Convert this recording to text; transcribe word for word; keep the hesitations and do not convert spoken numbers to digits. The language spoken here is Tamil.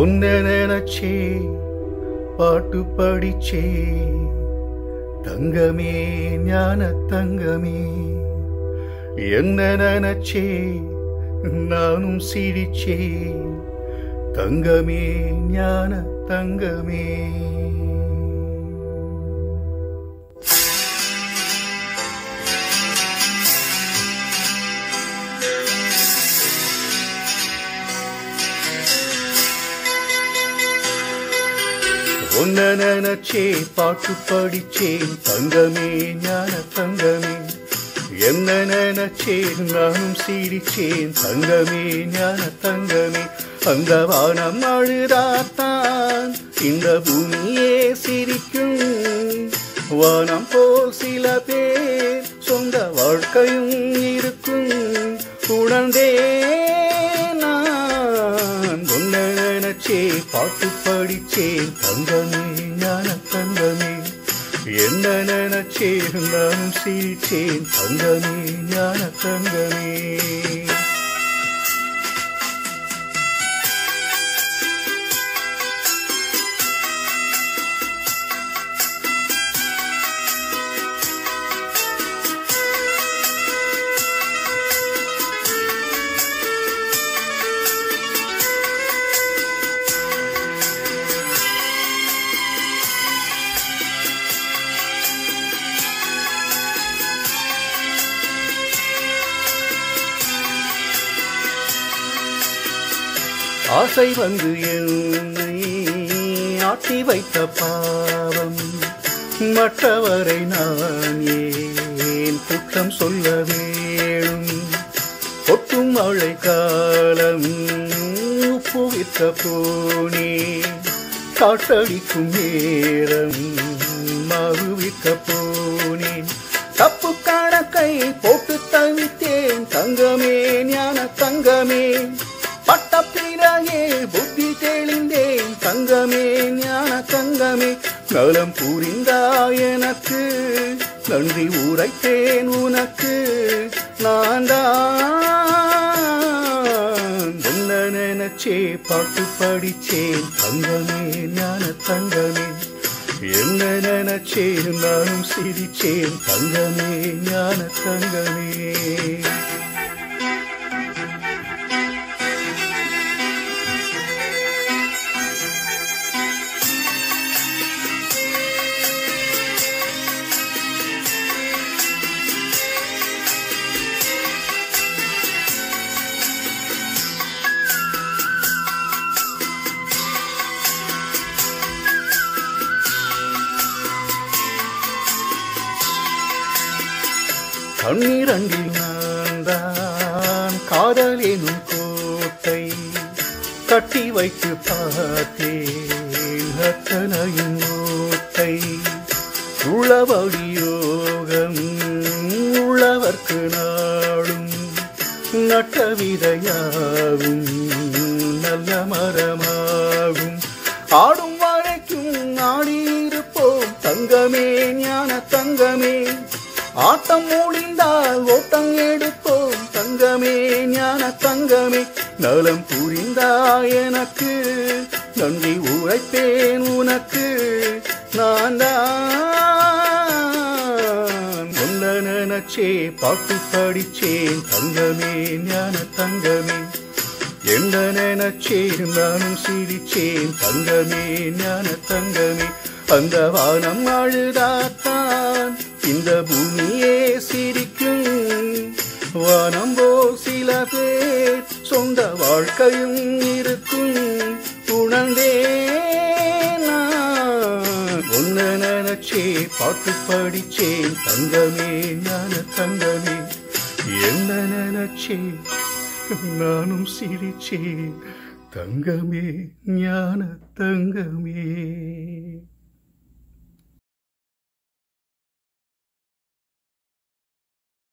உன்னை நினைச்சே பாட்டு படிச்சே தங்கமே ஞான தங்கமே என்ன நினைச்சே நானும் சிரிச்சே தங்கமே ஞான தங்கமே. உன்னை நினைச்சே பாட்டு படிச்சேன் தங்கமே ஞான தங்கமே என்ன நினைச்சேன் நானும் சிரிச்சேன் தங்கமே ஞான தங்கமே. அந்த வானம் அழுதாத்தான் இந்த பூமியே சிரிக்கும், வானம் போல் சில பேர் சொந்த வாழ்க்கையும் இருக்கும். உணர்ந்தே நான் உன்னை நினைச்சே பாட்டு படிச்சேன் தங்கமே ஞான தங்கமே என்ன நினைச்சேன் நானும் சிரிச்சேன் தங்கமே ஞான தங்கமே. ஆசை வந்து என்னை ஆட்டி வைத்த பாவம் மற்றவரை நான் ஏன் குற்றம் சொல்ல வேணும். ஒட்டும் மழை காலம் உப்புவித்த போனே காட்டடிக்கும் நேரம் மறுவித்த போனேன். தப்பு கணக்கை போட்டு தவித்தேன் தங்கமே ஞான தங்கமே. பட்ட பிறகே புத்தி தெளிந்தேன் தங்கமே ஞான தங்கமே. நலம் புரிந்தாய் எனக்கு நன்றி உரைத்தேன் உனக்கு. நான் தான் உன்னை நினைச்சே பாட்டு படிச்சேன் தங்கமே ஞான தங்கமே என்ன நினைச்சேன் நானும் சிரிச்சேன் தங்கமே ஞான தங்கமே. கண்ணீரண்டில் நான் தான் காதல் எனும் கோட்டை கட்டி வைத்து பார்த்தேன் அத்தனையும் ஓட்டை. உளவழி யோகம் உள்ளவர்க்கு நாடும் நட்ட விதையாகும் நல்ல மரமாகும். ஆடும் வரைக்கும் ஆடியிருப்போம் தங்கமே ஞான தங்கமே. ஆட்டம் முடிந்தால் ஓட்டம் எடுப்போம் தங்கமே ஞான தங்கமே. நலம் புரிந்தாய் எனக்கு நன்றி உரைப்பேன் உனக்கு. நான் தான் உன்னை நினைச்சே பாட்டு படிச்சேன் தங்கமே ஞான தங்கமே என்ன நினைச்சேன் நானும் சிரிச்சேன் தங்கமே ஞான தங்கமே. அந்த வானம் அழுதாத்தான் இந்த பூமியே சிரிக்கும், வானம் போல் சில பேர் சொந்த வாழ்க்கையும் இருக்கும். உணர்ந்தே நான் உன்னை நினைச்சே பாட்டு படிச்சேன் தங்கமே ஞான தங்கமே என்ன நினைச்சேன் நானும் சிரிச்சேன் தங்கமே ஞான தங்கமே.